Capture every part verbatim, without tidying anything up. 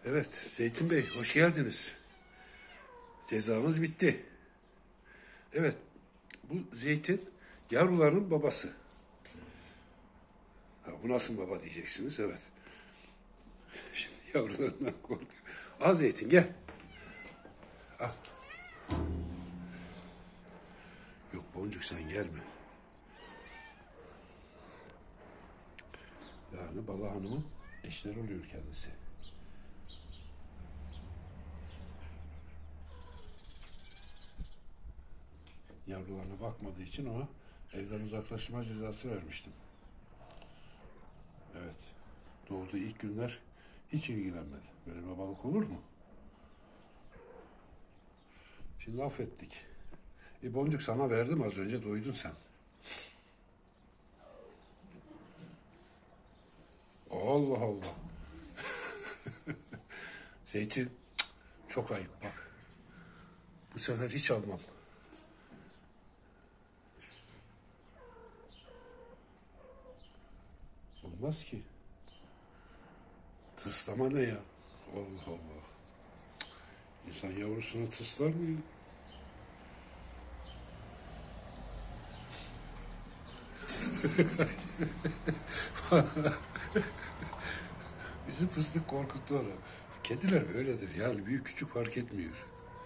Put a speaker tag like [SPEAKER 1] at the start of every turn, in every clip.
[SPEAKER 1] Evet, Zeytin Bey, hoş geldiniz. Cezamız bitti. Evet, bu Zeytin yavruların babası. Ha, bu nasıl baba diyeceksiniz, evet. Şimdi yavrularından korkuyor. Al Zeytin, gel. Al. Yok Boncuk, sen gelme. Yani Bala Hanım'ın eşleri oluyor kendisi. Yavrularına bakmadığı için ona evden uzaklaşma cezası vermiştim. Evet. Doğduğu ilk günler hiç ilgilenmedi. Böyle babalık olur mu? Şimdi affettik. E Boncuk, sana verdim az önce, doydun sen. Allah Allah. Zeytin, çok ayıp bak. Bu sefer hiç almam. Olmaz ki. Tıslama ne ya? Allah Allah. İnsan yavrusuna tıslar mı ya? Bizi fıstık korkuttu ona. Kediler öyledir yani, büyük küçük fark etmiyor.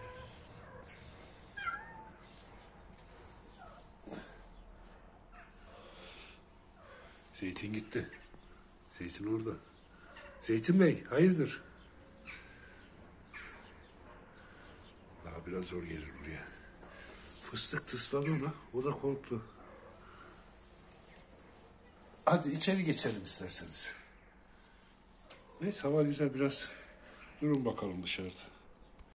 [SPEAKER 1] Zeytin gitti. Zeytin orada. Zeytin Bey, hayırdır? Daha biraz zor gelir buraya. Fıstık tısladı ona, o da korktu. Hadi içeri geçelim isterseniz. Neyse, hava güzel, biraz durun bakalım dışarıda.